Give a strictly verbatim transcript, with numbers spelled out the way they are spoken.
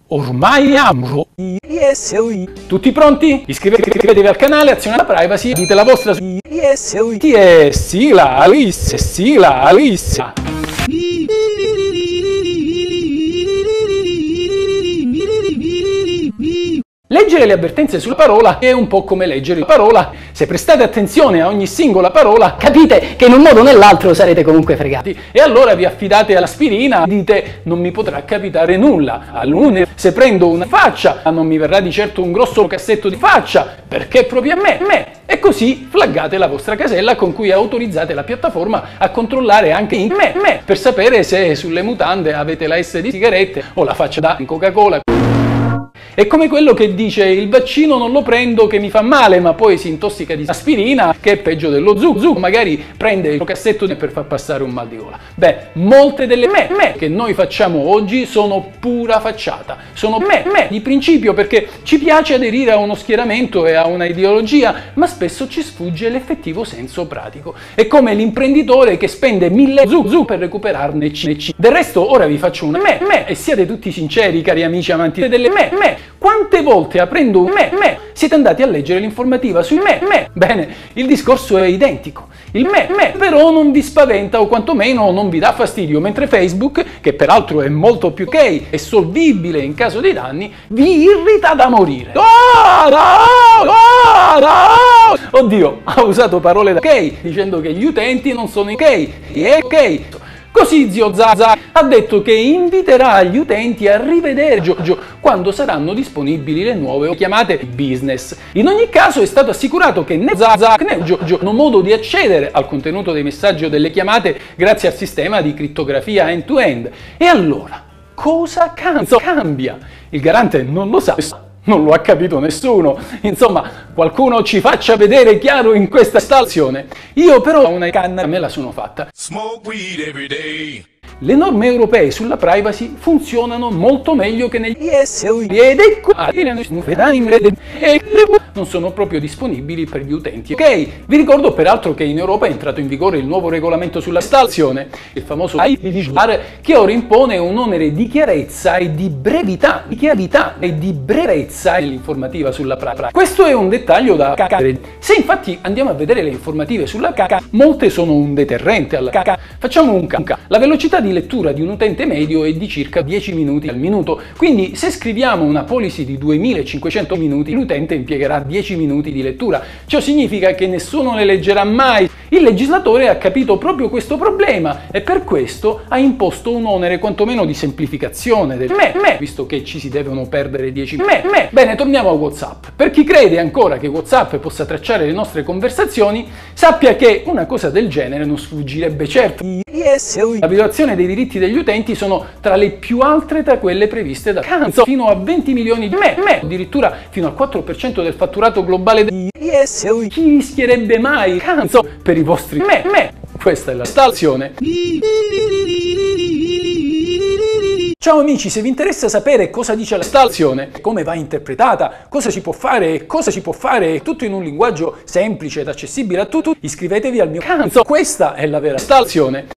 Ormai amo. Tutti pronti? Iscrivetevi, iscrivetevi al canale, azionate la privacy, dite la vostra su Ti è sigla Alice, sigla Alice. Leggere le avvertenze sulla parola è un po' come leggere la parola. Se prestate attenzione a ogni singola parola, capite che in un modo o nell'altro sarete comunque fregati. E allora vi affidate all'aspirina, dite non mi potrà capitare nulla. All'une, se prendo una faccia, non mi verrà di certo un grosso cassetto di faccia, perché proprio a me, me. E così flaggate la vostra casella con cui autorizzate la piattaforma a controllare anche in me, me, per sapere se sulle mutande avete la S di sigarette o la faccia da Coca-Cola. È come quello che dice il vaccino non lo prendo che mi fa male, ma poi si intossica di aspirina, che è peggio dello zu zu, magari prende il cassetto per far passare un mal di gola. Beh, molte delle me, me che noi facciamo oggi sono pura facciata, sono me, me di principio, perché ci piace aderire a uno schieramento e a una ideologia, ma spesso ci sfugge l'effettivo senso pratico. È come l'imprenditore che spende mille zu zu per recuperarne c. Del resto ora vi faccio una me, me, e siate tutti sinceri, cari amici amanti delle me, me. Quante volte aprendo un me, me, siete andati a leggere l'informativa sui me, me? Bene, il discorso è identico. Il me, me, però non vi spaventa o quantomeno non vi dà fastidio, mentre Facebook, che peraltro è molto più ok e solvibile in caso di danni, vi irrita da morire. Oddio, ha usato parole da ok, dicendo che gli utenti non sono ok, e ok. Così zio Zaza ha detto che inviterà gli utenti a rivedere Giorgio quando saranno disponibili le nuove chiamate business. In ogni caso è stato assicurato che né Zaza né Giorgio hanno modo di accedere al contenuto dei messaggi o delle chiamate grazie al sistema di crittografia end-to-end. E allora, cosa cambia? Il garante non lo sa. Non lo ha capito nessuno. Insomma, qualcuno ci faccia vedere chiaro in questa installazione. Io però una canna me la sono fatta. Smoke weed every day. Le norme europee sulla privacy funzionano molto meglio che negli E S O ed ecco non sono proprio disponibili per gli utenti. Ok, vi ricordo peraltro che in Europa è entrato in vigore il nuovo regolamento sulla installazione, il famoso I P v four, che ora impone un onere di chiarezza e di brevità, di chiarezza e di brevezza nell'informativa sulla privacy. Questo è un dettaglio da cacare. Se infatti andiamo a vedere le informative sulla caca, molte sono un deterrente alla caca. Facciamo un caca. La velocità di lettura di un utente medio è di circa dieci minuti al minuto, quindi se scriviamo una policy di duemilacinquecento minuti, l'utente impiegherà dieci minuti di lettura. Ciò significa che nessuno le leggerà mai. Il legislatore ha capito proprio questo problema e per questo ha imposto un onere quantomeno di semplificazione del me, me, visto che ci si devono perdere dieci me, me. Bene, torniamo a WhatsApp. Per chi crede ancora che WhatsApp possa tracciare le nostre conversazioni, sappia che una cosa del genere non sfuggirebbe certo. La violazione dei diritti degli utenti sono tra le più alte tra quelle previste da Canzo, fino a venti milioni di me, me, addirittura fino al quattro per cento del fatturato globale di Chi rischierebbe mai Canzo per i vostri me, me? Questa è la stazione. Ciao amici, se vi interessa sapere cosa dice la stazione, come va interpretata, cosa si può fare e cosa si può fare, tutto in un linguaggio semplice ed accessibile a tutti, iscrivetevi al mio canzo. Questa è la vera stazione.